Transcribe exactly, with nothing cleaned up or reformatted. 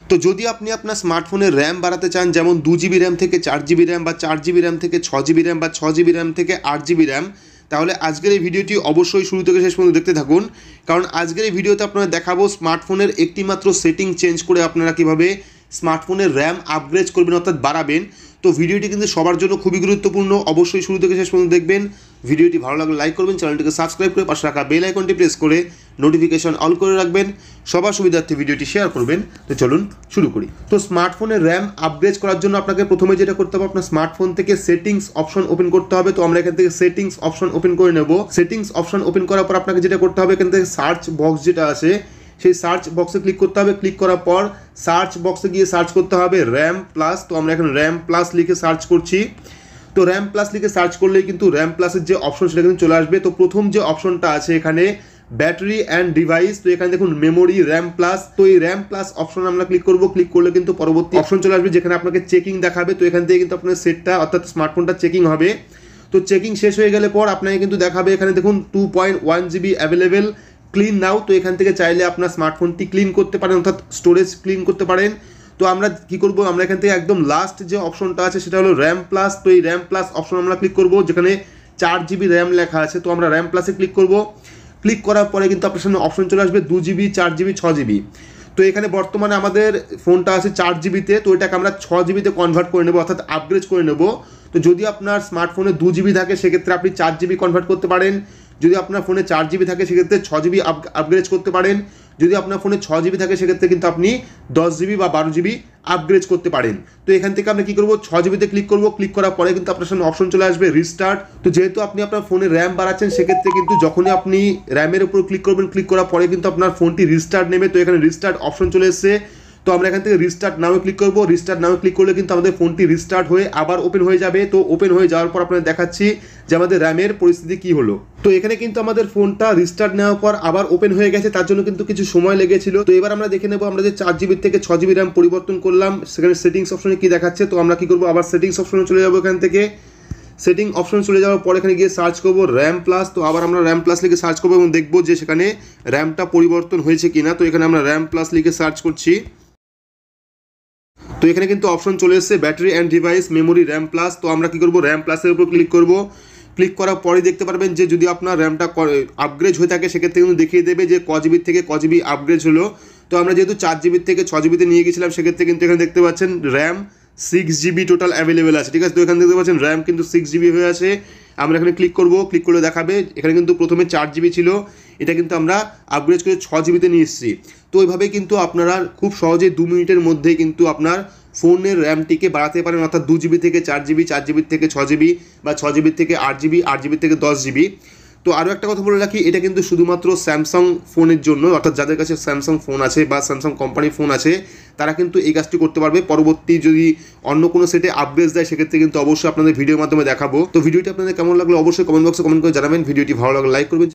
তো যদি আপনি আপনার স্মার্টফোনের র্যাম বাড়াতে চান, যেমন দু জিবি র্যাম থেকে চার জিবি র্যাম বা চার জিবি র্যাম থেকে ছ জিবি র্যাম বা ছ জিবি র্যাম থেকে আট জিবি র্যাম, তাহলে আজকের এই ভিডিওটি অবশ্যই শুরু থেকে শেষ পর্যন্ত দেখতে থাকুন। কারণ আজকের এই ভিডিওতে আপনারা দেখাবো স্মার্টফোনের একটি মাত্র সেটিং চেঞ্জ করে আপনারা কীভাবে স্মার্টফোনের র্যাম আপগ্রেড করবেন অর্থাৎ বাড়াবেন। তো ভিডিওটি কিন্তু সবার জন্য খুবই গুরুত্বপূর্ণ, অবশ্যই শুরু থেকে শেষ পর্যন্ত দেখবেন। ভিডিওটি ভালো লাগলে লাইক করবেন, চ্যানেলটিকে সাবস্ক্রাইব করে পাশে রাখা বেল আইকনটি প্রেস করে নোটিফিকেশন অল করে রাখবেন, সবার সুবিধার্থে ভিডিওটি শেয়ার করবেন। তো চলুন শুরু করি। তো স্মার্টফোনের র্যাম আপগ্রেড করার জন্য আপনাকে প্রথমে যেটা করতে হবে, আপনার স্মার্টফোন থেকে সেটিংস অপশন ওপেন করতে হবে। তো আমরা এখান থেকে সেটিংস অপশন ওপেন করে নেব। সেটিংস অপশন ওপেন করার পর আপনাকে যেটা করতে হবে, এখান থেকে সার্চ বক্স যেটা আছে সেই সার্চ বক্সে ক্লিক করতে হবে। ক্লিক করার পর সার্চ বক্সে গিয়ে সার্চ করতে হবে র্যাম প্লাস। তো আমরা এখন র্যাম প্লাস লিখে সার্চ করছি। তো র্যাম প্লাস লিখে সার্চ করলেই কিন্তু র্যাম প্লাসের যে অপশন সেটা কিন্তু চলে আসবে। তো প্রথম যে অপশনটা আছে এখানে ব্যাটারি অ্যান্ড ডিভাইস, তো এখানে দেখুন মেমোরি র্যাম প্লাস। তো এই র্যাম প্লাস অপশনে আমরা ক্লিক করব। ক্লিক করলে কিন্তু পরবর্তী অপশন চলে আসবে যেখানে আপনাকে চেকিং দেখাবে। তো এখান থেকে কিন্তু আপনার সেটটা অর্থাৎ স্মার্টফোনটা চেকিং হবে। তো চেকিং শেষ হয়ে গেলে পর আপনাকে কিন্তু দেখাবে এখানে দেখুন two point one GB available, clean now. তো এখান থেকে চাইলে আপনার স্মার্টফোনটি ক্লিন করতে পারেন অর্থাৎ স্টোরেজ ক্লিন করতে পারেন। তো আমরা কি করব, আমরা এখান থেকে একদম লাস্ট যে অপশনটা আছে সেটা হলো র্যাম প্লাস। তো এই র্যাম প্লাস অপশন আমরা ক্লিক করব যেখানে চার জিবি র্যাম লেখা আছে। তো আমরা র্যাম প্লাসে ক্লিক করব। ক্লিক করার পরে কিন্তু আপনার সামনে অপশন চলে আসবে দু জিবি, চার জিবি, ছ জিবি। তো এখানে বর্তমানে আমাদের ফোনটা আছে চার জিবিতে, তো এটাকে আমরা ছ জিবিতে কনভার্ট করে নেবো অর্থাৎ আপগ্রেড করে নেব। তো যদি আপনার স্মার্টফোনে দু জিবি থাকে সেক্ষেত্রে আপনি চার জিবি কনভার্ট করতে পারেন। যদি আপনার ফোনে চার জিবি থাকে সেক্ষেত্রে ছ জিবি আপগ্রেড করতে পারেন। যদি আপনার ফোনে ছ জিবি থাকে সেক্ষেত্রে কিন্তু আপনি দশ জিবি বা বারো জিবি আপগ্রেড করতে পারেন। তো এখান থেকে আমরা কী করবো, ছ জিবিতে ক্লিক করবো। ক্লিক করার পরে কিন্তু আপনার সামনে অপশন চলে আসবে রিস্টার্ট। তো যেহেতু আপনি আপনার ফোনে র্যাম বাড়াচ্ছেন সেক্ষেত্রে কিন্তু যখনই আপনি র্যামের উপর ক্লিক করবেন, ক্লিক করার পরে কিন্তু আপনার ফোনটি রিস্টার্ট নেবে। তো এখানে রিস্টার্ট অপশন চলে এসেছে। তো আমরা এখান থেকে রিস্টার্ট নাও ক্লিক করবো। রিস্টার্ট নাও ক্লিক করলে কিন্তু আমাদের ফোনটি রিস্টার্ট হয়ে আবার ওপেন হয়ে যাবে। তো ওপেন হয়ে যাওয়ার পর আপনাদের দেখাচ্ছি যে আমাদের র্যামের পরিস্থিতি কী হলো। তো এখানে কিন্তু আমাদের ফোনটা রিস্টার্ট নেওয়ার পর আবার ওপেন হয়ে গেছে, তার জন্য কিন্তু কিছু সময় লেগেছিল। তো এবার আমরা দেখে নেবো আমরা যে চার জিবি থেকে ছ জিবি র্যাম পরিবর্তন করলাম সেখানে সেটিংস অপশনে কী দেখাচ্ছে। তো আমরা কী করবো, আবার সেটিংস অপশনে চলে যাবো। এখান থেকে সেটিং অপশন চলে যাওয়ার পর এখানে গিয়ে সার্চ করবো র্যাম প্লাস। তো আবার আমরা র্যাম প্লাস লিখে সার্চ করবো এবং দেখবো যে সেখানে র্যামটা পরিবর্তন হয়েছে কিনা। তো এখানে আমরা র্যাম প্লাস লিখে সার্চ করছি। তো এখানে কিন্তু অপশন চলে এসেছে battery and device, memory, RAM plus. তো আমরা কী করবো, র্যাম প্লাসের উপর ক্লিক করব। ক্লিক করার পরে দেখতে পারবেন যে যদি আপনার র্যামটা আপগ্রেড হয়ে থাকে সেক্ষেত্রে কিন্তু দেখিয়ে দেবে যে ক জিবির থেকে ক জিবি আপগ্রেড হলো। তো আমরা যেহেতু চার জিবির থেকে ছ জিবিতে নিয়ে গেছিলাম সেক্ষেত্রে কিন্তু এখানে দেখতে পাচ্ছেন RAM six GB total available আছে, ঠিক আছে। তো এখানে দেখতে পাচ্ছেন র্যাম কিন্তু সিক্স জিবি হয়ে আছে। আমরা এখানে ক্লিক করব। ক্লিক করলে দেখাবে এখানে কিন্তু প্রথমে চার জিবি ছিল, এটা কিন্তু আমরা আপগ্রেড করে ছ জিবিতে নিয়ে এসেছি। তো ওইভাবে কিন্তু আপনারা খুব সহজে দু মিনিটের মধ্যেই কিন্তু আপনার ফোনের র্যামটিকে বাড়াতে পারেন অর্থাৎ দু জিবি থেকে চার জিবি, চার জিবির থেকে ছ জিবি বা ছ জিবির থেকে আট জিবি, আট জিবির থেকে দশ জিবি। তো আরও একটা কথা বলে রাখি, এটা কিন্তু শুধুমাত্র স্যামসাং ফোনের জন্য, অর্থাৎ যাদের কাছে স্যামসাং ফোন আছে বা স্যামসাং কোম্পানির ফোন আছে তারা কিন্তু এই কাজটি করতে পারবে। পরবর্তী যদি অন্য কোনো সেটে আপগ্রেড দেয় সেক্ষেত্রে কিন্তু অবশ্যই আপনাদের ভিডিওর মাধ্যমে দেখাবো। তো ভিডিওটি আপনাদের কেমন লাগলো অবশ্যই কমেন্ট বক্সে কমেন্ট করে জানাবেন। ভিডিওটি ভালো লাগলে লাইক করবেন।